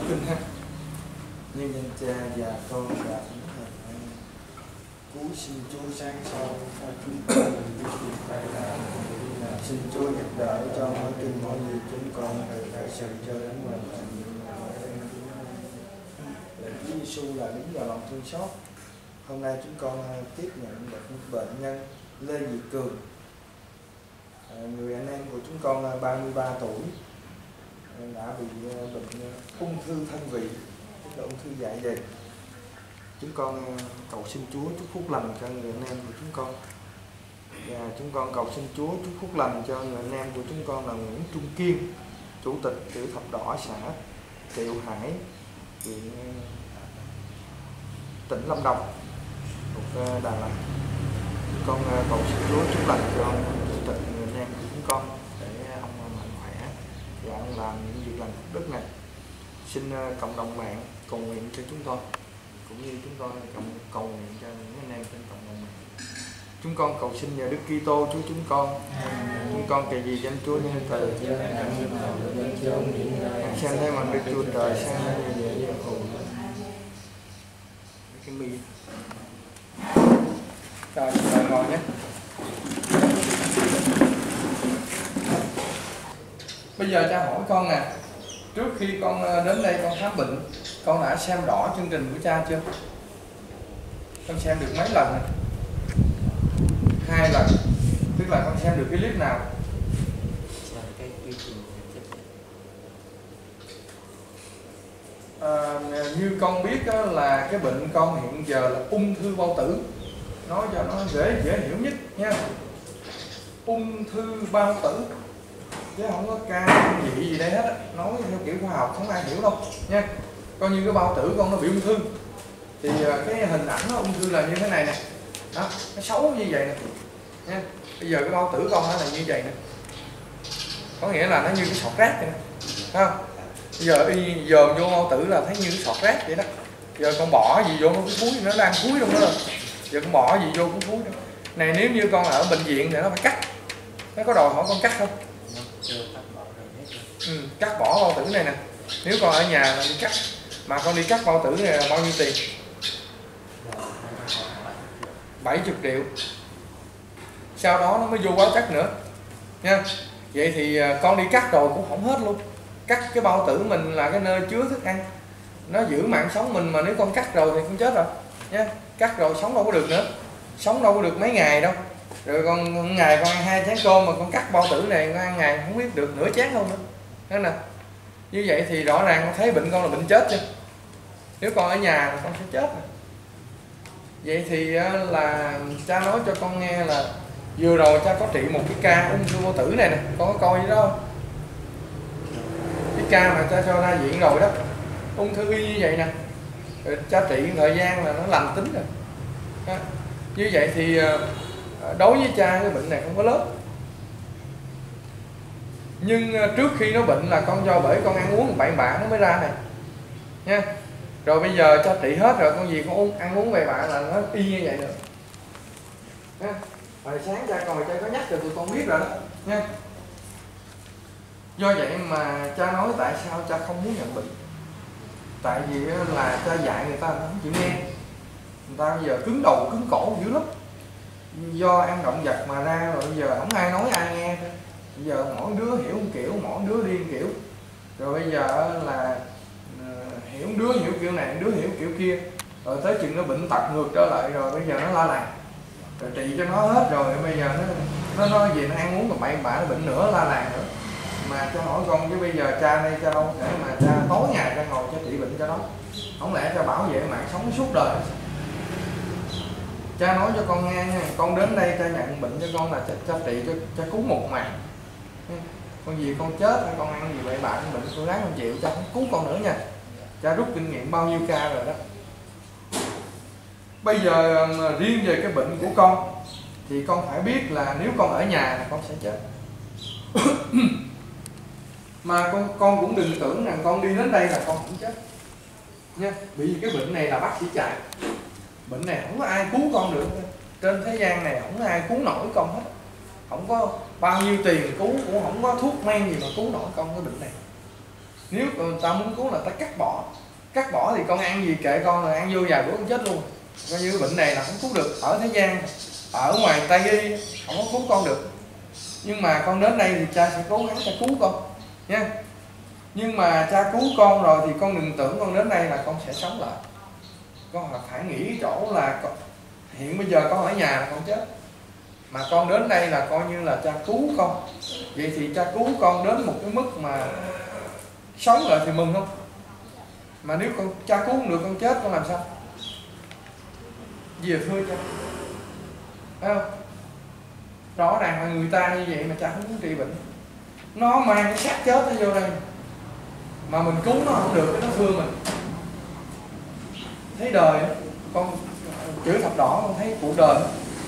kinh ha. Nhân danh Cha và Con và Thánh Thần. Cúi xin Chúa sáng sau chúng con xin Chúa giúp đỡ cho mỗi kinh mỗi người chúng con từ đại sự cho đến hoàn thành. Lạy Chúa Giêsu là đứng vào lòng thương xót. Hôm nay chúng con tiếp nhận một bệnh nhân Lê Việt Cường, người anh em của chúng con 33 tuổi, đã bị bệnh ung thư thân vị, tức là ung thư dạ dày. Chúng con cầu xin Chúa chúc phúc lành cho người anh em của chúng con, và chúng con cầu xin Chúa chúc phúc lành cho người anh em của chúng con là Nguyễn Trung Kiên, chủ tịch Tiểu Thập Đỏ xã Triệu Hải, huyện tỉnh Lâm Đồng, thuộc Đà Lạt. Chúng con cầu xin Chúa chúc lành cho chủ tịch người anh em của chúng con để ông mạnh khỏe và ông làm những việc lành phúc đức này. Xin cộng đồng mạng cầu nguyện cho chúng tôi, cũng như chúng tôi cầu nguyện cho những anh em trên cộng đồng mạng. Chúng con cầu xin nhờ Đức Kitô Chúa chúng con kể gì danh Chúa nhân từ xem thấy mặt Đức Chúa Trời sang như cái mi. Rồi ngồi nhé. Bây giờ cha hỏi con nè, trước khi con đến đây con khám bệnh, con đã xem rõ chương trình của cha chưa? Con xem được mấy lần này? 2 lần. Tức là con xem được cái clip nào? Như con biết là cái bệnh con hiện giờ là ung thư bao tử. Nói cho nó dễ hiểu nhất nha. Ung thư bao tử, chứ không có ca dị gì đây hết. Nói theo kiểu khoa học không ai hiểu đâu nha. Coi như cái bao tử con nó bị ung thư thì cái hình ảnh nó ung thư là như thế này nè, đó, nó xấu như vậy nè nha. Bây giờ cái bao tử con nó là như vậy nè, có nghĩa là nó như cái sọt rác vậy nè, thấy không? Bây giờ y dòm vô bao tử là thấy như cái sọt rác vậy đó. Giờ con bỏ gì vô cái thúi, nó đang thúi trong đó rồi. Giờ con bỏ gì vô cái thúi đó. Này nếu như con ở bệnh viện thì nó phải cắt, nó có đòi hỏi con cắt không? Cắt bỏ bao tử này nè. Nếu con ở nhà là đi cắt, mà con đi cắt bao tử này là bao nhiêu tiền? 70 triệu. Sau đó nó mới vô quá cắt nữa nha. Vậy thì con đi cắt rồi cũng không hết luôn. Cắt cái bao tử mình là cái nơi chứa thức ăn, nó giữ mạng sống mình, mà nếu con cắt rồi thì con chết rồi nha. Cắt rồi sống đâu có được nữa, sống đâu có được mấy ngày đâu. Rồi con ngày con ăn 2 chén cơm, mà con cắt bao tử này con ăn ngày không biết được nửa chén không nữa. Thế nè, như vậy thì rõ ràng con thấy bệnh con là bệnh chết chứ. Nếu con ở nhà thì con sẽ chết rồi. Vậy thì là cha nói cho con nghe là vừa rồi cha có trị một cái ca ung thư bao tử này nè, con có coi gì đó không? Cái ca mà cha cho ra viện rồi đó, ung thư y như vậy nè, rồi cha trị thời gian là nó lành tính rồi đó. Như vậy thì đối với cha cái bệnh này không có lớn, nhưng trước khi nó bệnh là con do bởi con ăn uống bậy bạ nó mới ra này nha. Rồi bây giờ cho trị hết rồi, con gì con ăn uống bậy bạ là nó y như vậy nữa nha. Hồi sáng cha coi cha có nhắc cho tụi con biết rồi đó nha. Do vậy mà cha nói tại sao cha không muốn nhận bệnh. Tại vì là cha dạy người ta không chịu nghe. Người ta bây giờ cứng đầu cứng cổ dữ lắm. Do ăn động vật mà ra rồi, bây giờ không ai nói ai nghe thôi. Bây giờ mỗi đứa hiểu một kiểu, mỗi đứa đi một kiểu. Rồi bây giờ là hiểu đứa hiểu kiểu này, đứa hiểu kiểu kia. Rồi tới chừng nó bệnh tật ngược trở lại rồi, bây giờ nó la làng. Rồi trị cho nó hết rồi, bây giờ nó nói gì nó ăn uống mà bậy bạ, nó bệnh nữa, la làng nữa. Mà cho hỏi con chứ bây giờ cha đây cha đâu để mà cha tối ngày cha ngồi cha trị bệnh cho nó. Không lẽ cha bảo vệ mạng sống suốt đời. Cha nói cho con nghe nha, con đến đây cha nhận bệnh cho con là cha trị cho cha cứu một mạng. Con gì con chết hay con ăn gì bậy bạ con bệnh con ráng con chịu, cha không cứu con nữa nha. Cha rút kinh nghiệm bao nhiêu ca rồi đó. Bây giờ riêng về cái bệnh của con thì con phải biết là nếu con ở nhà là con sẽ chết. Mà con cũng đừng tưởng rằng con đi đến đây là con không chết nha. Bởi vì cái bệnh này là bác sĩ chạy. Bệnh này không có ai cứu con được. Trên thế gian này không có ai cứu nổi con hết. Không có bao nhiêu tiền cứu, cũng không có thuốc men gì mà cứu nổi con cái bệnh này Nếu ta muốn cứu là ta cắt bỏ thì con ăn gì kệ con, là ăn vô vài bữa con chết luôn. Coi như bệnh này là không cứu được. Ở thế gian, ở ngoài Tây Y không có cứu con được, nhưng mà con đến đây thì cha sẽ cố gắng cha cứu con nha. Nhưng mà cha cứu con rồi thì con đừng tưởng con đến đây là con sẽ sống lại. Con phải nghĩ chỗ là hiện bây giờ con ở nhà là con chết, mà con đến đây là coi như là cha cứu con. Vậy thì cha cứu con đến một cái mức mà sống lại thì mừng không? Mà nếu con cha cứu không được, con chết con làm sao? Gì là thưa cha, thấy không? Rõ ràng là người ta như vậy mà cha không muốn trị bệnh, nó mang cái xác chết nó vô đây mà mình cứu nó không được, nó thương mình. Thấy đời con chữ thập đỏ, con thấy cuộc đời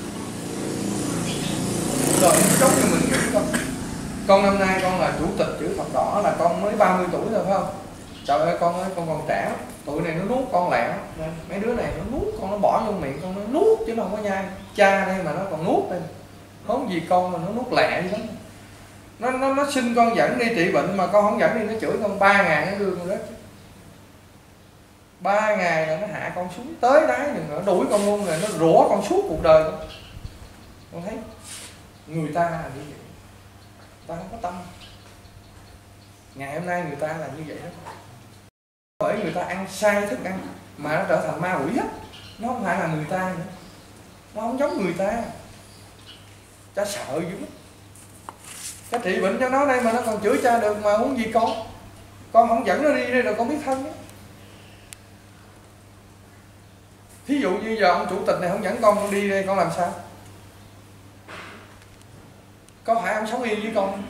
nó giống như mình nghĩ. Con năm nay con là chủ tịch chữ thập đỏ là con mới 30 tuổi thôi phải không? Trời ơi con ơi, con còn trẻ, tụi này nó nuốt con lẹ, mấy đứa này nó nuốt con, nó bỏ vô miệng con, nó nuốt chứ nó không có nhai. Cha đây mà nó còn nuốt đây, không gì con mà nó nuốt lẹ dữ lắm. Nó xin con dẫn đi trị bệnh mà con không dẫn đi, nó chửi con 3 ngày nó đưa con rớt. 3 ngày là nó hạ con xuống tới đáy rồi, nó đuổi con luôn rồi, nó rủa con suốt cuộc đời con. Con thấy người ta là như vậy, ta không có tâm. Ngày hôm nay người ta là như vậy đó, bởi người ta ăn sai thức ăn mà nó trở thành ma quỷ hết. Nó không phải là người ta nữa, nó không giống người ta. Cha sợ dữ lắm. Cha trị bệnh cho nó đây mà nó còn chửi cha được, mà muốn gì con không dẫn nó đi đây rồi con biết thân đó. Thí dụ như giờ ông chủ tịch này không dẫn con đi đây, con làm sao? Có phải ông sống yên với con,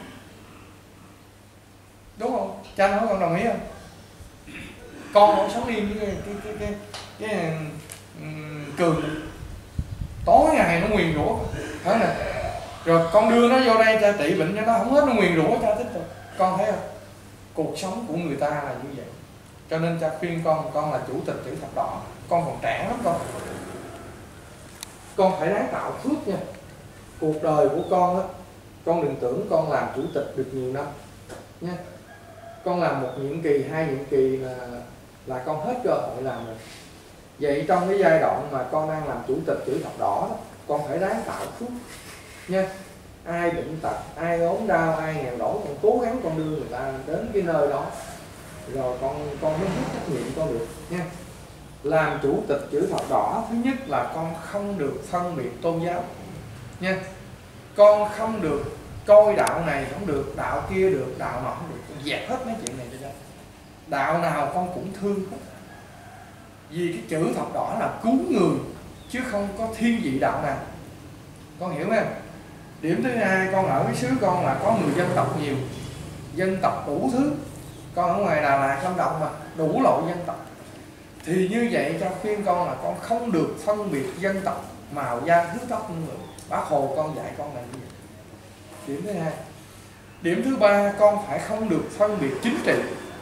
đúng không? Cha nói con đồng ý không? Con không sống yên với cái Cường, tối ngày nó nguyền rủa, thấy nè. Rồi con đưa nó vô đây cha trị bệnh cho nó không hết, nó nguyền rủa cha thích rồi. Con thấy không? Cuộc sống của người ta là như vậy. Cho nên cha khuyên con là chủ tịch chữ thập đỏ, con còn trẻ lắm con phải ráng tạo phước nha. Cuộc đời của con á, con đừng tưởng con làm chủ tịch được nhiều năm nha. Con làm 1 nhiệm kỳ, 2 nhiệm kỳ là con hết cơ hội làm rồi. Vậy trong cái giai đoạn mà con đang làm chủ tịch chữ thập đỏ đó, con phải ráng tạo phước nha. Ai bệnh tật, ai ốm đau, ai nghèo đói, con cố gắng con đưa người ta đến cái nơi đó, rồi con mới rút trách nhiệm con được nha. Làm chủ tịch chữ thập đỏ, thứ nhất là con không được phân biệt tôn giáo nha. Con không được coi đạo này không được, đạo kia được, đạo nọ không được. Con dẹp hết mấy chuyện này cho ra. Đạo nào con cũng thương hết, vì cái chữ thập đỏ là cứu người chứ không có thiên vị đạo nào. Con hiểu không? Điểm thứ hai, con ở cái xứ con là có người dân tộc nhiều, dân tộc đủ thứ. Con ở ngoài Đà Lạt, Lâm Đồng mà đủ loại dân tộc. Thì như vậy cha khuyên con là con không được phân biệt dân tộc, màu da, thứ tóc người. Bác Hồ con dạy con là như vậy. Điểm thứ hai. Điểm thứ ba, con phải không được phân biệt chính trị.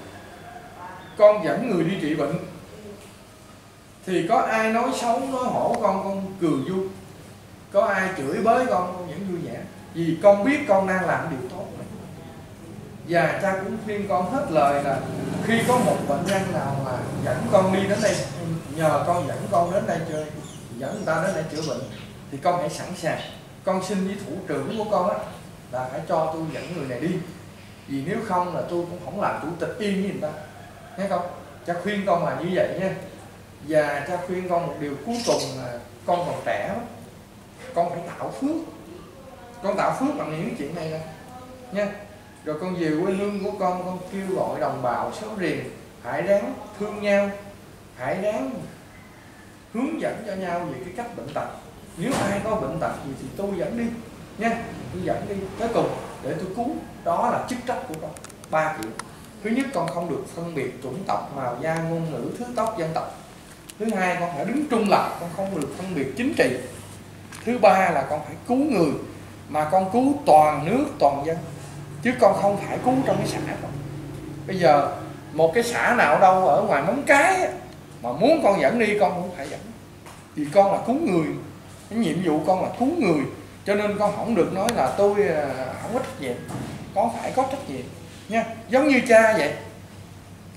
Con dẫn người đi trị bệnh thì có ai nói xấu, nói hổ con cười vui. Có ai chửi bới con vẫn vui vẻ, vì con biết con đang làm điều tốt. Và cha cũng khuyên con hết lời là khi có một bệnh nhân nào mà dẫn con đi đến đây, nhờ con dẫn con đến đây chơi, dẫn người ta đến đây chữa bệnh, thì con hãy sẵn sàng. Con xin với thủ trưởng của con á là phải cho tôi dẫn người này đi, vì nếu không là tôi cũng không làm chủ tịch yên với người ta, nghe không? Cha khuyên con là như vậy nha. Và cha khuyên con một điều cuối cùng là con còn trẻ lắm, con phải tạo phước. Con tạo phước bằng những chuyện này nè nha. Rồi con về quê hương của con kêu gọi đồng bào xóm riềng hãy ráng thương nhau, hãy ráng hướng dẫn cho nhau về cái cách bệnh tật. Nếu ai có bệnh tật gì thì tôi dẫn đi nha, tôi dẫn đi tới cùng để tôi cứu. Đó là chức trách của con. 3 chuyện. Thứ nhất, con không được phân biệt chủng tộc, màu da, ngôn ngữ, thứ tóc, dân tộc. Thứ hai, con phải đứng trung lập, con không được phân biệt chính trị. Thứ ba là con phải cứu người, mà con cứu toàn nước, toàn dân, chứ con không phải cứu trong cái xã con. Bây giờ một cái xã nào đâu ở ngoài Móng Cái mà muốn con dẫn đi, con cũng phải dẫn, vì con là cứu người. Cái nhiệm vụ con là cứu người, cho nên con không được nói là tôi không có trách nhiệm. Con phải có trách nhiệm nha. Giống như cha vậy,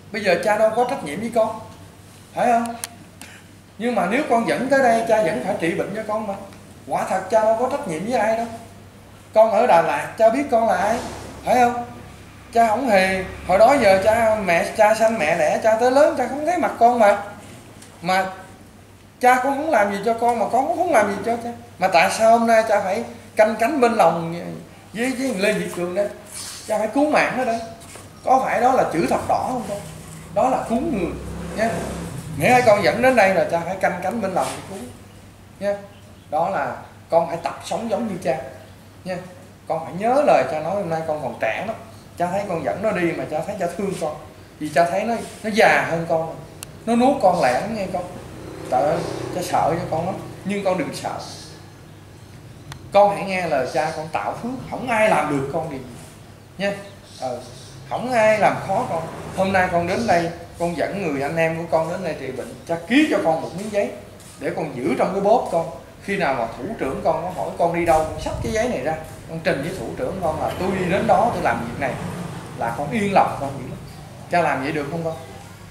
Bây giờ cha đâu có trách nhiệm với con, phải không? Nhưng mà nếu con dẫn tới đây, cha vẫn phải trị bệnh cho con mà. Quả thật cha đâu có trách nhiệm với ai đâu. Con ở Đà Lạt cha biết con là ai, phải không? Cha không hề, hồi đó giờ cha sanh mẹ đẻ cha tới lớn cha không thấy mặt con mà cha cũng không làm gì cho con, mà con cũng không làm gì cho cha. Mà tại sao hôm nay cha phải canh cánh bên lòng với Lê Việt Cường đây? Cha phải cứu mạng nó đây. Có phải đó là chữ thập đỏ không con? Đó là cứu người nha. Nghĩa hai con dẫn đến đây là cha phải canh cánh bên lòng để cứu nha. Đó là con phải tập sống giống như cha nha. Con phải nhớ lời cha nói. Hôm nay con còn trẻ lắm, cha thấy con dẫn nó đi mà cha thấy cha thương con, vì cha thấy nó già hơn con rồi. Nó nuốt con lẹ lắm nghe con. Trời ơi, cha sợ cho con lắm. Nhưng con đừng sợ. Con hãy nghe lời cha, con tạo phước. Không ai làm được con điều gì nha. Không ai làm khó con. Hôm nay con đến đây, con dẫn người anh em của con đến đây trị bệnh, cha ký cho con một miếng giấy để con giữ trong cái bóp con. Khi nào mà thủ trưởng con có hỏi con đi đâu, con xách cái giấy này ra, con trình với thủ trưởng con là tôi đi đến đó tôi làm việc này, là con yên lòng con vậy. Cha làm vậy được không con?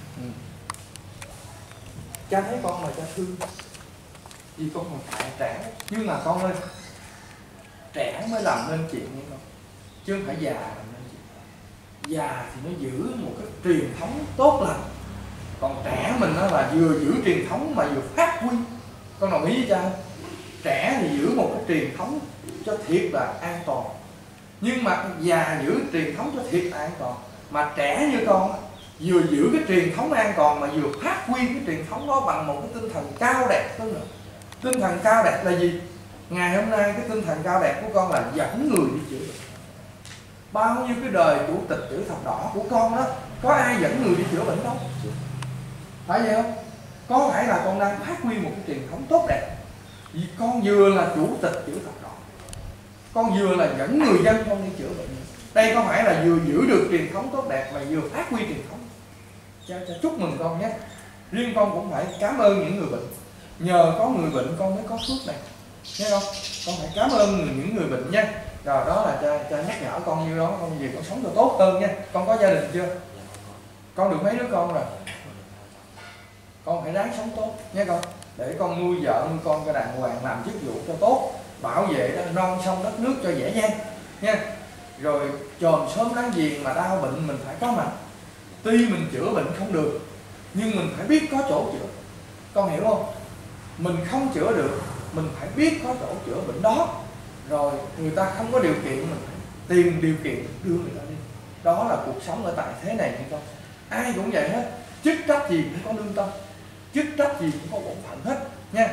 Cha thấy con mà cha thương, vì con còn trẻ. Nhưng mà con ơi, trẻ mới làm nên chuyện như con, chứ không phải già làm nên chuyện. Già thì nó giữ một cái truyền thống tốt lành, còn trẻ mình nó là vừa giữ truyền thống mà vừa phát huy. Con đồng ý với cha không? Trẻ thì giữ một cái truyền thống cho thiệt là an toàn, nhưng mà già giữ truyền thống cho thiệt là an toàn. Mà trẻ như con vừa giữ cái truyền thống an toàn mà vừa phát huy cái truyền thống đó bằng một cái tinh thần cao đẹp hơn nữa. Tinh thần cao đẹp là gì? Ngày hôm nay cái tinh thần cao đẹp của con là dẫn người đi chữa bệnh. Bao nhiêu cái đời chủ tịch chữ thập đỏ của con đó, có ai dẫn người đi chữa bệnh đâu? Phải vậy không? Có phải là con đang phát huy một cái truyền thống tốt đẹp? Vì con vừa là chủ tịch chữ thập đỏ, con vừa là dẫn người dân con đi chữa bệnh. Đây có phải là vừa giữ được truyền thống tốt đẹp mà vừa phát huy truyền thống. Cha chúc mừng con nhé. Riêng con cũng phải cảm ơn những người bệnh. Nhờ có người bệnh con mới có phước này, nghe không? Con phải cảm ơn những người bệnh nha. Rồi đó là cha nhắc nhở con như đó, con về con sống cho tốt hơn nha. Con có gia đình chưa? Con được mấy đứa con rồi? Con phải ráng sống tốt nha con, để con nuôi vợ nuôi con cho đàng hoàng, làm chức vụ cho tốt, bảo vệ non sông đất nước cho dễ dàng nha. Rồi chòm sớm láng giềng mà đau bệnh mình phải có mặt. Tuy mình chữa bệnh không được, nhưng mình phải biết có chỗ chữa. Con hiểu không? Mình không chữa được, mình phải biết có chỗ chữa bệnh đó. Rồi người ta không có điều kiện, mình phải tìm điều kiện đưa người ta đi. Đó là cuộc sống ở tại thế này nha con. Ai cũng vậy hết, chức trách gì cũng có lương tâm, chức trách gì cũng có bổn phận hết nha.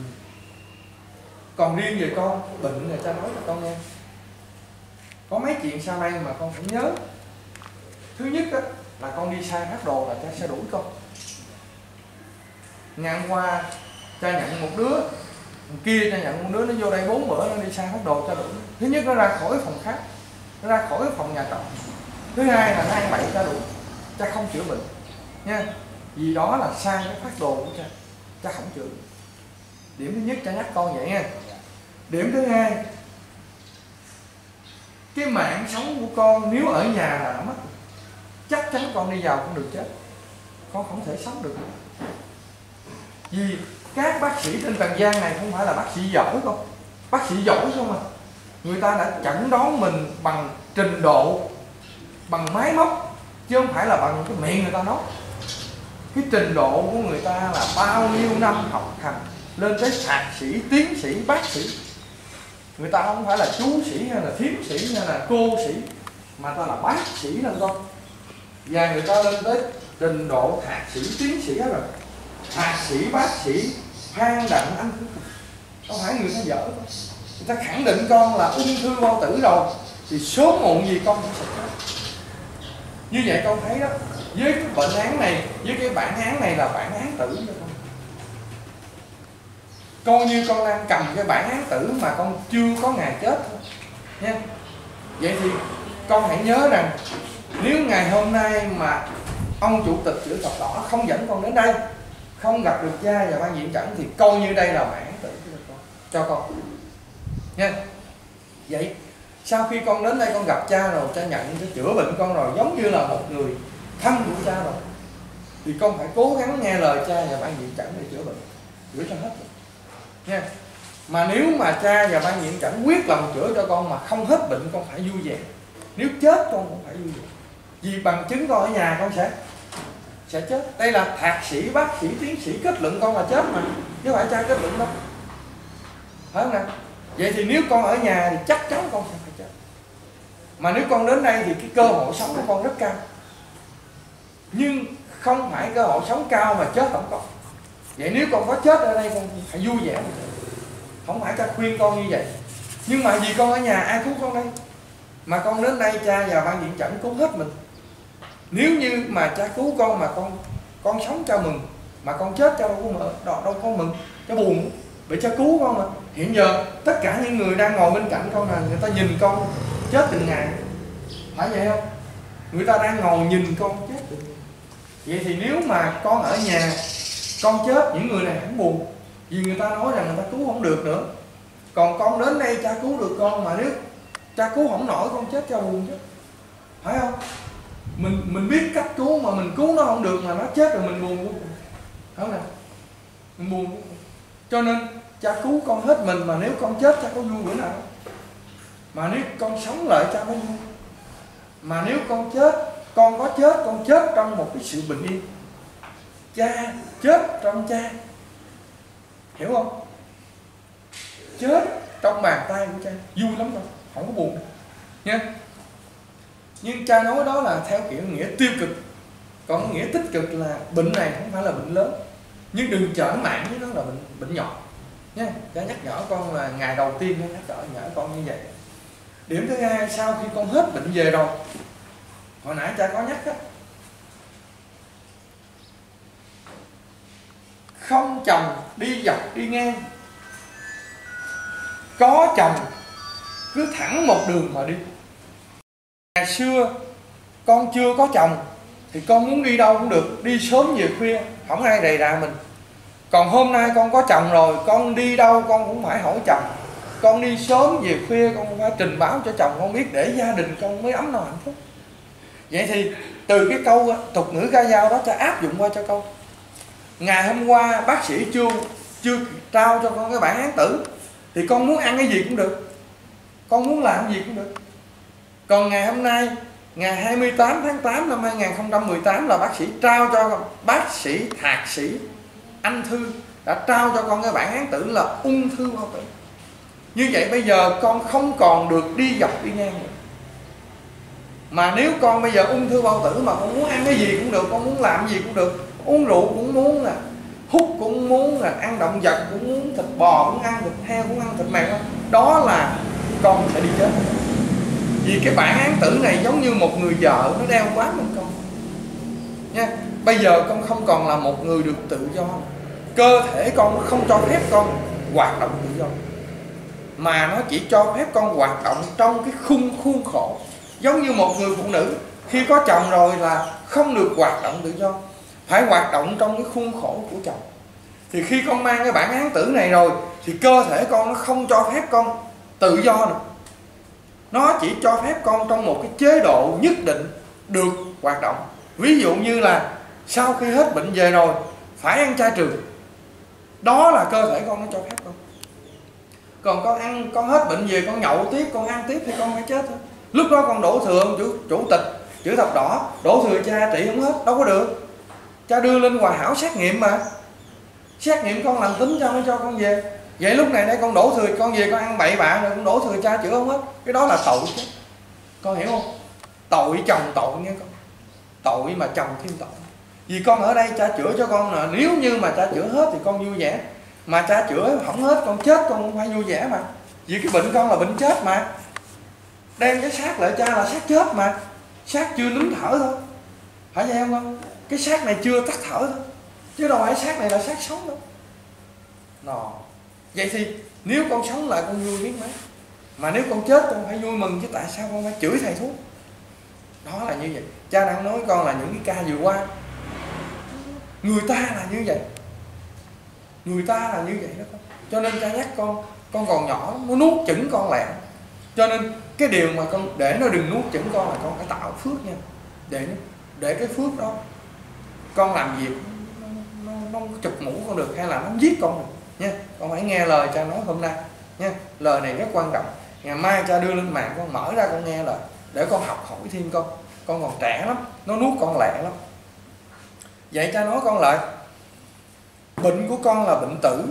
Còn riêng về con bệnh người ta nói cho con nghe, có mấy chuyện sau đây mà con phải nhớ. Thứ nhất đó, là con đi sai phát đồ là cha sẽ đuổi con. Ngày hôm qua cha nhận một đứa, kia cha nhận một đứa nó vô đây 4 bữa nó đi sai phát đồ, cha đuổi. Thứ nhất nó ra khỏi phòng khác, nó ra khỏi phòng nhà trọ. Thứ hai là nó ăn bậy, cha đuổi. Cha không chữa bệnh nha, vì đó là sai cái phát đồ của cha không chữa. Điểm thứ nhất cha nhắc con vậy nha. Điểm thứ hai, cái mạng sống của con nếu ở nhà là đã mất, chắc chắn con đi vào con đường chết, con không thể sống được nữa. Vì các bác sĩ trên trần gian này không phải là bác sĩ giỏi con, bác sĩ giỏi không mà người ta đã chẩn đoán mình bằng trình độ, bằng máy móc, chứ không phải là bằng cái miệng người ta nói. Cái trình độ của người ta là bao nhiêu năm học hành lên tới thạc sĩ, tiến sĩ, bác sĩ. Người ta không phải là chú sĩ hay là thiếm sĩ hay là cô sĩ, mà ta là bác sĩ lên con. Và người ta lên tới trình độ thạc sĩ, tiến sĩ hết rồi. Thạc sĩ, bác sĩ, Phan Đặng Anh, không phải người ta dở con. Người ta khẳng định con là ung thư bao tử rồi, thì sớm muộn gì con cũng sẽ chết. Như vậy con thấy đó, với cái bệnh án này, với cái bản án này là bản án tử cho con. Coi như con đang cầm cái bản án tử mà con chưa có ngày chết thôi nha. Vậy thì con hãy nhớ rằng nếu ngày hôm nay mà ông chủ tịch chữ thập đỏ không dẫn con đến đây, không gặp được cha và ban viện dẫn, thì coi như đây là bản án tử cho con nha. Vậy sau khi con đến đây con gặp cha rồi, cha nhận cái chữa bệnh con rồi, giống như là một người thân của cha rồi, thì con phải cố gắng nghe lời cha và ban viện chẩn để chữa bệnh, chữa cho hết bệnh nha. Mà nếu mà cha và ban viện chẩn quyết lòng chữa cho con mà không hết bệnh, con phải vui vẻ. Nếu chết con cũng phải vui vẻ, vì bằng chứng con ở nhà con sẽ chết. Đây là thạc sĩ, bác sĩ, tiến sĩ kết luận con là chết mà, chứ không phải cha kết luận đâu, phải không nào? Vậy thì nếu con ở nhà thì chắc chắn con sẽ phải chết. Mà nếu con đến đây thì cái cơ hội sống của con rất cao, nhưng không phải cơ hội sống cao mà chết không có. Vậy nếu con có chết ở đây con phải vui vẻ, không phải cha khuyên con như vậy. Nhưng mà vì con ở nhà ai cứu con đây? Mà con đến đây cha và ban viện chẩn cứu hết mình. Nếu như mà cha cứu con mà con sống cho mừng, mà con chết cho đâu có mừng, cho buồn. Bởi cha cứu con mà. Hiện giờ tất cả những người đang ngồi bên cạnh con là người ta nhìn con chết từng ngày, phải vậy không? Người ta đang ngồi nhìn con chết từng ngày. Vậy thì nếu mà con ở nhà con chết, những người này không buồn, vì người ta nói rằng người ta cứu không được nữa. Còn con đến đây cha cứu được con, mà nếu cha cứu không nổi con chết cho buồn chứ, phải không? Mình biết cách cứu mà mình cứu nó không được mà nó chết rồi mình buồn vô cùng, phải không nào? Mình buồn vô cùng. Cho nên cha cứu con hết mình, mà nếu con chết cha có vui bữa nào? Mà nếu con sống lại cha mới vui. Mà nếu con chết, con có chết, con chết trong một cái sự bình yên. Cha chết trong cha, hiểu không? Chết trong bàn tay của cha vui lắm đâu, không có buồn nha. Nhưng cha nói đó là theo kiểu nghĩa tiêu cực, còn nghĩa tích cực là bệnh này không phải là bệnh lớn, nhưng đừng trở mạng với nó là bệnh nhỏ nha. Cha nhắc nhở con là ngày đầu tiên cha nhắc nhở con như vậy. Điểm thứ hai, sau khi con hết bệnh về rồi, hồi nãy cha có nhắc đó, không chồng đi dọc đi ngang, có chồng cứ thẳng một đường mà đi. Ngày xưa con chưa có chồng thì con muốn đi đâu cũng được, đi sớm về khuya không ai rầy rà mình. Còn hôm nay con có chồng rồi, con đi đâu con cũng phải hỏi chồng. Con đi sớm về khuya con phải trình báo cho chồng con biết, để gia đình con mới ấm no hạnh phúc. Vậy thì từ cái câu tục ngữ ca dao đó cha áp dụng qua cho câu. Ngày hôm qua bác sĩ chưa trao cho con cái bản án tử thì con muốn ăn cái gì cũng được, con muốn làm cái gì cũng được. Còn ngày hôm nay, ngày 28 tháng 8 năm 2018 là bác sĩ trao cho bác sĩ thạc sĩ Anh Thư đã trao cho con cái bản án tử là ung thư bao tử. Như vậy bây giờ con không còn được đi dọc đi ngang nữa. Mà nếu con bây giờ ung thư bao tử mà con muốn ăn cái gì cũng được, con muốn làm cái gì cũng được, uống rượu cũng muốn, là hút cũng muốn, là ăn động vật cũng muốn, thịt bò cũng ăn, thịt heo cũng ăn, thịt mèo, đó là con sẽ đi chết. Vì cái bản án tử này giống như một người vợ nó đeo bám lên con nha. Bây giờ con không còn là một người được tự do, cơ thể con nó không cho phép con hoạt động tự do, mà nó chỉ cho phép con hoạt động trong cái khuôn khổ. Giống như một người phụ nữ khi có chồng rồi là không được hoạt động tự do, phải hoạt động trong cái khuôn khổ của chồng. Thì khi con mang cái bản án tử này rồi thì cơ thể con nó không cho phép con tự do nữa, nó chỉ cho phép con trong một cái chế độ nhất định được hoạt động. Ví dụ như là sau khi hết bệnh về rồi phải ăn chay trường, đó là cơ thể con nó cho phép con. Còn con hết bệnh về con nhậu tiếp, con ăn tiếp thì con phải chết thôi. Lúc đó con đổ thừa chủ tịch chữ thập đỏ, đổ thừa cha trị không hết, đâu có được. Cha đưa lên Hòa Hảo xét nghiệm mà, xét nghiệm con lành tính cho mới cho con về. Vậy lúc này đây con đổ thừa con về con ăn bậy bạ rồi con đổ thừa cha chữa không hết, cái đó là tội chứ. Con hiểu không? Tội chồng tội nghe con, tội mà chồng thêm tội. Vì con ở đây cha chữa cho con là nếu như mà cha chữa hết thì con vui vẻ, mà cha chữa không hết con chết con cũng phải vui vẻ mà. Vì cái bệnh con là bệnh chết mà, đem cái xác lại cha là xác chết mà, xác chưa nín thở thôi, phải vậy không con? Cái xác này chưa tắt thở thôi, chứ đâu phải xác này là xác sống đâu. Nó vậy thì nếu con sống lại con vui biết mấy, mà nếu con chết con phải vui mừng chứ, tại sao con phải chửi thầy thuốc? Đó là như vậy. Cha đang nói con là những cái ca vừa qua, người ta là như vậy, người ta là như vậy đó con. Cho nên cha nhắc con còn nhỏ nó nuốt chửng con lẹ. Cho nên cái điều mà con để nó đừng nuốt chửng con là con phải tạo phước nha, để cái phước đó con làm việc nó chụp mũ con được hay là nó giết con được nha. Con phải nghe lời cha nói hôm nay nha, lời này rất quan trọng. Ngày mai cha đưa lên mạng, con mở ra con nghe lời để con học hỏi thêm. Con còn trẻ lắm, nó nuốt con lẹ lắm. Vậy cha nói con lại, bệnh của con là bệnh tử.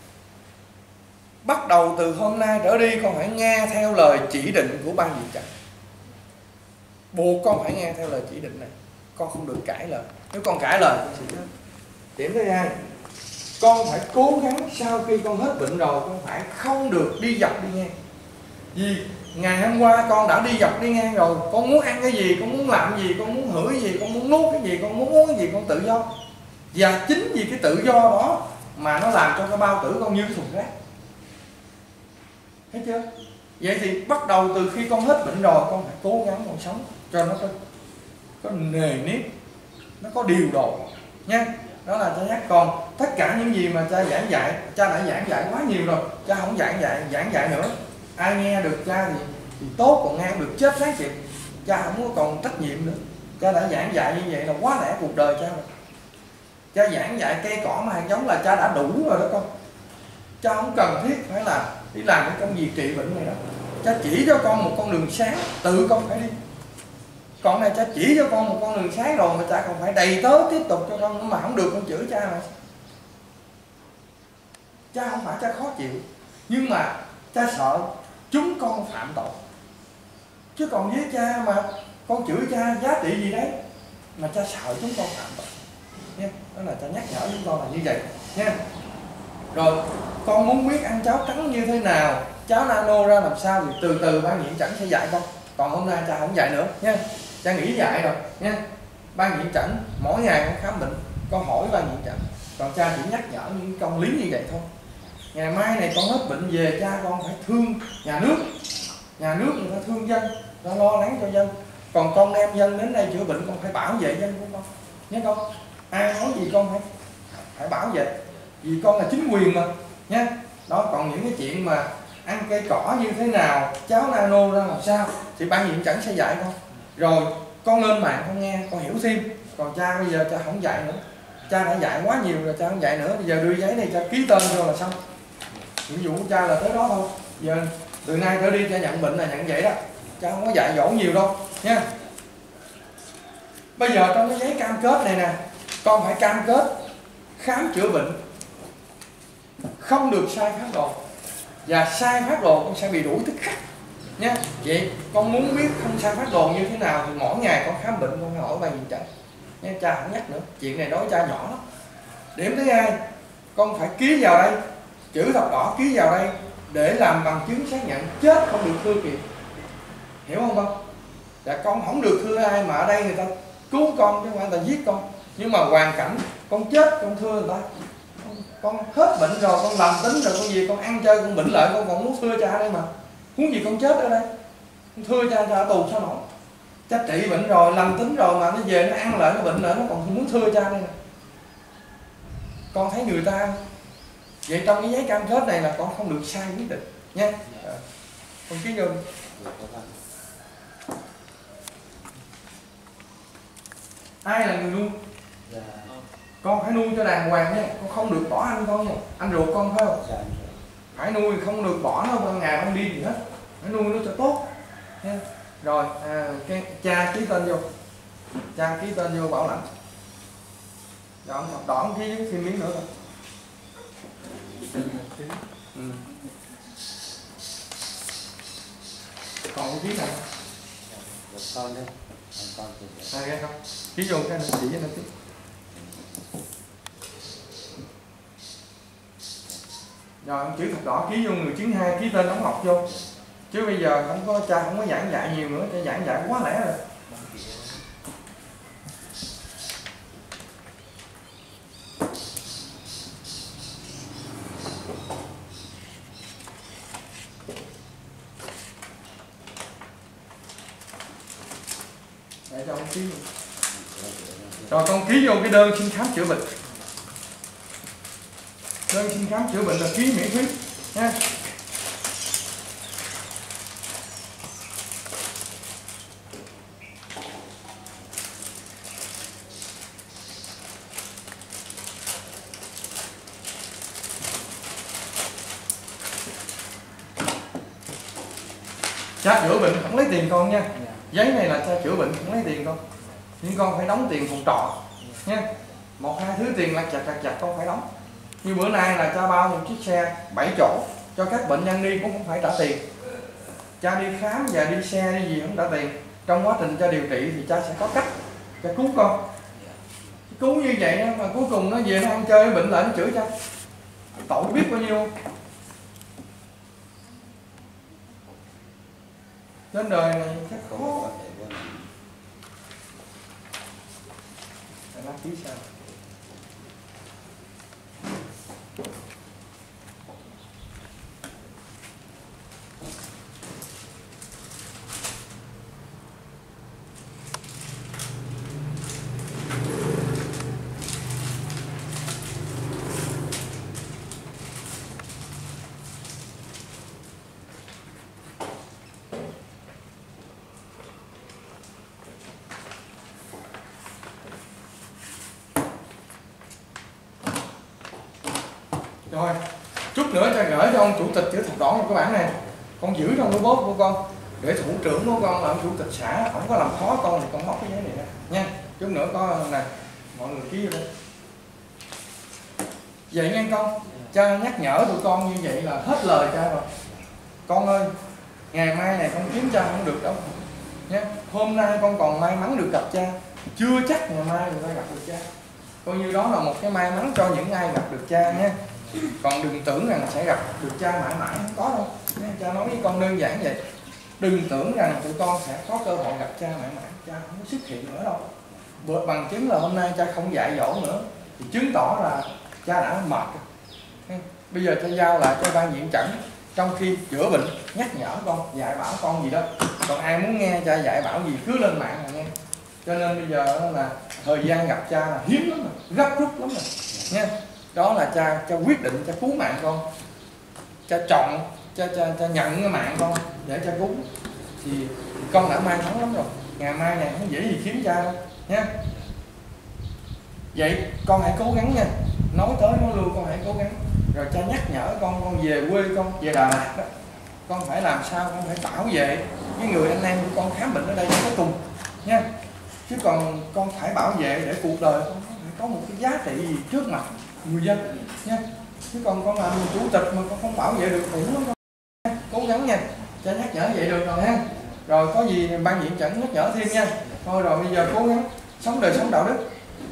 Bắt đầu từ hôm nay trở đi con phải nghe theo lời chỉ định của ban viện chánh. Buộc con phải nghe theo lời chỉ định này, con không được cãi lời. Nếu con cãi lời con sẽ chết. Điểm thứ hai, con phải cố gắng sau khi con hết bệnh rồi, con phải không được đi dọc đi ngang. Vì ngày hôm qua con đã đi dọc đi ngang rồi, con muốn ăn cái gì, con muốn làm gì, con muốn hửi cái gì, con muốn nuốt cái gì, con muốn uống cái gì, con tự do. Và chính vì cái tự do đó mà nó làm cho cái bao tử con như cái thùng rác. Thấy chưa? Vậy thì bắt đầu từ khi con hết bệnh rồi, con phải cố gắng con sống cho nó có nề nếp, nó có điều độ nha. Đó là cha nhắc. Còn tất cả những gì mà cha giảng dạy, cha đã giảng dạy quá nhiều rồi, cha không giảng dạy nữa. Ai nghe được cha thì tốt, còn nghe không được chết ráng chịu. Cha không có còn trách nhiệm nữa. Cha đã giảng dạy như vậy là quá lẽ cuộc đời cha rồi. Cha giảng dạy cây cỏ mà hạt giống là cha đã đủ rồi đó con. Cha không cần thiết phải là đi làm cái công việc trị bệnh này đâu. Cha chỉ cho con một con đường sáng, tự con phải đi. Còn này cha chỉ cho con một con đường sáng rồi mà cha còn phải đầy tớ tiếp tục cho con nữa, mà không được con chửi cha mà. Cha không phải cha khó chịu, nhưng mà cha sợ chúng con phạm tội. Chứ còn với cha mà con chửi cha giá trị gì đấy, mà cha sợ chúng con phạm tội nha. Đó là cha nhắc nhở chúng con là như vậy nha. Rồi con muốn biết ăn cháo trắng như thế nào, cháo nano ra làm sao thì từ từ ban viện chẩn sẽ dạy con. Còn hôm nay cha không dạy nữa nha, cha nghỉ dạy rồi nha. Ban viện chẩn mỗi ngày con khám bệnh, con hỏi ban viện chẩn, còn cha chỉ nhắc nhở những công lý như vậy thôi. Ngày mai này con hết bệnh về, cha con phải thương nhà nước. Nhà nước người ta thương dân, ta lo lắng cho dân. Còn con đem dân đến đây chữa bệnh, con phải bảo vệ dân của con nhé con. Ai nói gì con phải bảo vệ, vì con là chính quyền mà nha. Đó, còn những cái chuyện mà ăn cây cỏ như thế nào, cháo nano ra làm sao thì ban viện chẩn sẽ dạy con. Rồi con lên mạng con nghe, con hiểu thêm. Còn cha bây giờ cha không dạy nữa, cha đã dạy quá nhiều rồi, cha không dạy nữa. Bây giờ đưa giấy này cha ký tên vô là xong. Nhiệm vụ của cha là tới đó thôi. Giờ từ nay trở đi cha nhận bệnh là nhận vậy đó, cha không có dạy dỗ nhiều đâu nha. Bây giờ trong cái giấy cam kết này nè, con phải cam kết khám chữa bệnh không được sai phác đồ, và sai phác đồ con sẽ bị đuổi tức khắc nha. Vậy con muốn biết không sai phác đồ như thế nào thì mỗi ngày con khám bệnh con phải hỏi ban viện chẩn nha. Cha không nhắc nữa, chuyện này đối với cha nhỏ lắm. Điểm thứ hai, con phải ký vào đây, chữ thập đỏ ký vào đây để làm bằng chứng xác nhận chết không được thưa kịp. Hiểu không con? Dạ, con không được thưa ai, mà ở đây người ta cứu con chứ không phải người ta giết con. Nhưng mà hoàn cảnh con chết con thưa người ta, con hết bệnh rồi, con làm tính rồi, con gì con ăn chơi con bệnh lợi, con còn muốn thưa cha đây mà. Huống gì con chết ở đây, con thưa cha ở tù sao nổi. Cha trị bệnh rồi, làm tính rồi mà nó về nó ăn lợi, nó bệnh lợi, nó còn muốn thưa cha đây nè. Con thấy người ta. Vậy trong cái giấy cam kết này là con không được sai quyết định nha. Con ký vô. Ai là người nuôi? Con phải nuôi cho đàng hoàng nha, con không được bỏ anh con nha. Anh ruột con phải không? Phải nuôi, không được bỏ nó ban ngày ban đêm gì hết. Phải nuôi nó cho tốt nha. Rồi cái cha ký tên vô, cha ký tên vô bảo lãnh. Rồi ông thập đỏ ông ký với thêm miếng nữa rồi. Còn cái ký này con đây, con nghe không? Ký vô cái này chỉ với nó tiếp. Rồi ông chữ thập đỏ ký vô người chứng 2, ký tên đóng học vô. Chứ bây giờ không có, cha không có giảng dạy nhiều nữa, cha giảng dạy quá lẻ rồi. Để cho ông ký. Rồi con ký vô cái đơn xin khám chữa bệnh. Đơn xin khám chữa bệnh là ký miễn phí nha. Cha chữa bệnh không lấy tiền con nha. Giấy này là cha chữa bệnh không lấy tiền con, nhưng con phải đóng tiền phòng trọ nha. 1-2 thứ tiền lặt chặt con phải đóng. Như bữa nay là cha bao một chiếc xe 7 chỗ cho các bệnh nhân đi cũng không phải trả tiền. Cha đi khám và đi xe đi gì không trả tiền. Trong quá trình cha điều trị thì cha sẽ có cách cha cứu con. Cứu như vậy đó, mà cuối cùng nó về nó ăn chơi bệnh lại nó chửi cha, tội biết bao nhiêu. Trên đời này chắc khó. Đăng ký sao? Rồi, chút nữa cha gửi cho ông chủ tịch chữ thập đỏ một cái bản này, con giữ trong cái bóp của con để thủ trưởng của con là ông chủ tịch xã, không có làm khó con thì con móc cái giấy này ra nha. Chút nữa có này mọi người ký vô đây. Vậy nghe con, cha nhắc nhở tụi con như vậy là hết lời cha rồi. Con ơi, ngày mai này con kiếm cha không được đâu nha. Hôm nay con còn may mắn được gặp cha, chưa chắc ngày mai người ta gặp được cha. Coi như đó là một cái may mắn cho những ai gặp được cha nha. Còn đừng tưởng rằng sẽ gặp được cha mãi mãi, không có đâu. Cha nói với con đơn giản vậy. Đừng tưởng rằng tụi con sẽ có cơ hội gặp cha mãi mãi, cha không có xuất hiện nữa đâu. Bằng chứng là hôm nay cha không dạy dỗ nữa thì chứng tỏ là cha đã mệt rồi. Bây giờ cha giao lại cho ban diện chẩn, trong khi chữa bệnh nhắc nhở con, dạy bảo con gì đó. Còn ai muốn nghe cha dạy bảo gì cứ lên mạng mà nghe. Cho nên bây giờ là thời gian gặp cha là hiếm lắm rồi, gấp rút lắm rồi nha. Đó là cha quyết định cha cứu mạng con, cha chọn, cha nhận cái mạng con để cha cứu thì con đã may mắn lắm rồi. Ngày mai này không dễ gì kiếm cha đâu nha. Vậy con hãy cố gắng nha, nói tới nói lui con hãy cố gắng. Rồi cha nhắc nhở con về quê, con về Đà Lạt đó, con phải làm sao con phải bảo vệ cái người anh em của con khám bệnh ở đây cho có cùng nha. Chứ còn con phải bảo vệ để cuộc đời con phải có một cái giá trị gì trước mặt người dân nha. Chứ còn con làm chủ tịch mà con không bảo vệ được thì nó con cố gắng nha. Cha nhắc nhở vậy được rồi ha. Rồi có gì ban diện chẩn nhắc nhở thêm nha. Thôi rồi bây giờ cố gắng sống đời sống đạo đức.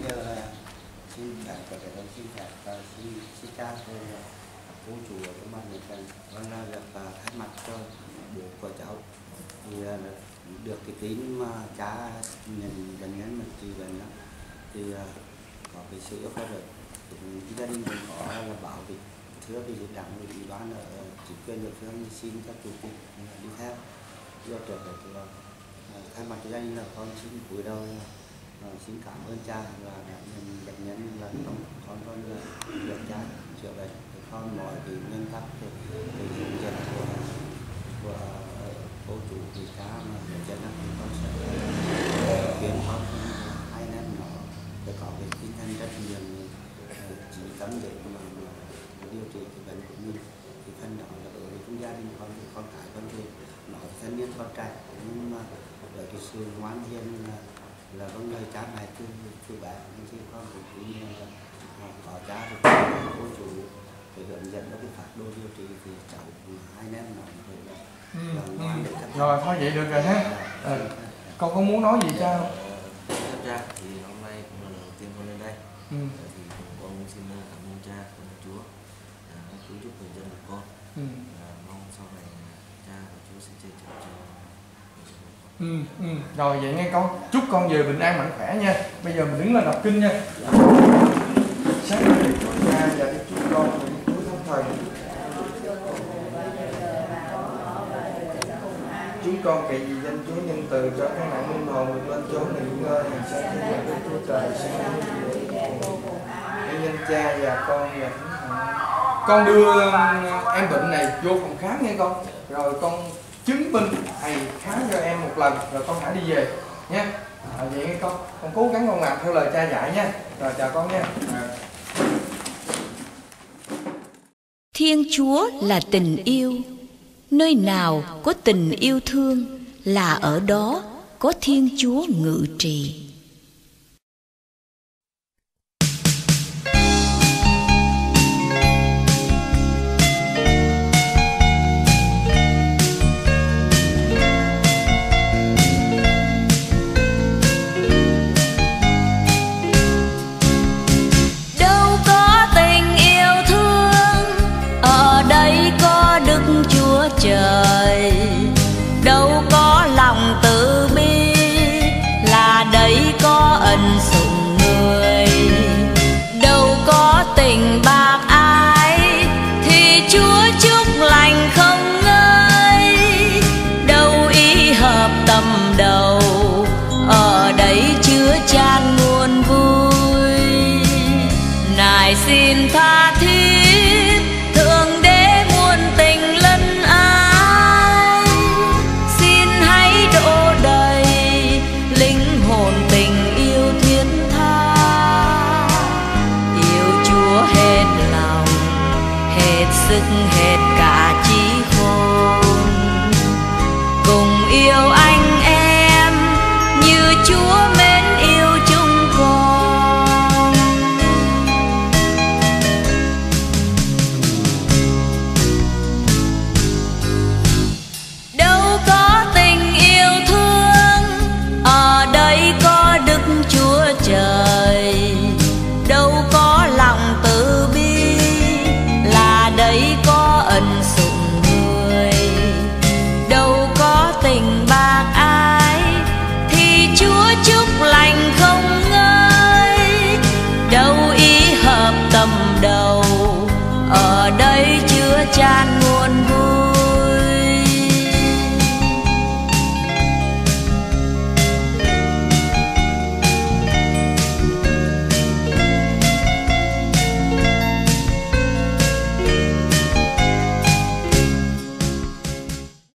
Xin cha cô chủ ở trong ban nhận cần con là được thay mặt cho bố của cháu thì được cái tín mà cha nhận bệnh nhân mình trị bệnh đó thì có cái sự yêu cầu được gia đình mình có là bảo thì thưa cái gì đảng ủy ban ở chính quyền địa phương xin các chủ tịch đi theo do trở về thì thay mặt cho gia đình là con xin cúi đầu xin cảm ơn cha và đã nhận bệnh nhân là con được cha chữa bệnh con mọi cái nguyên tắc thì hướng dẫn của cô chủ thì cha mà hướng dẫn thì con sẽ khuyến con hai anh em nó để có cái tinh thần trách nhiệm chỉ tâm để mà điều trị cái bệnh của mình thì phần đó là đối với trong gia đình con thì con cái con thì nó thân nhân con trai nhưng mà với cái sự ngoan hiền là con người cha này chú bạn nên khi con cũng như là có cha thì cô chủ để hướng dẫn nó cái phác đồ điều trị thì cháu hai anh em nó phải Rồi thôi vậy được rồi ha. Con có muốn nói gì cha không? Cha thì hôm nay cũng là lần đầu tiên con lên đây thì con xin cảm ơn cha, cảm ơn Chúa đã cứu giúp người dân của con. Mong sau này cha và Chúa sẽ che chở cho. Rồi vậy nghe con, chúc con về bình an mạnh khỏe nha. Bây giờ mình đứng lên đọc kinh nha. Sáng nay Chúa Cha và Đức Chúa Con và Đức Chúa Thánh Thần. Chúng con cậy vì danh Chúa nhân từ cho các nạn linh hồn được lên chốn nghỉ ngơi hàng sáng thế nhận Đức Chúa Trời sáng để nhân Cha và Con và Thánh Thần. Con đưa em bệnh này vô phòng khám nghe con. Rồi con chứng minh thầy khám cho em một lần rồi con hãy đi về nha. Vậy nghe con cố gắng con làm theo lời cha dạy nha. Rồi chào con nha. Thiên Chúa là tình yêu, Nơi nào có tình yêu thương là ở đó có Thiên Chúa ngự trị. Trời đâu có lòng từ bi, là đấy có ân sủng người. Đâu có tình bạc ai thì Chúa chúc lành không ngơi. Đâu ý hợp tâm đầu, ở đấy chứa chan nguồn vui. Nài xin tha thiết Thượng Đế muôn tình lân ái, xin hãy đổ đầy linh hồn tình yêu thiết tha. Yêu Chúa hết lòng, hết sức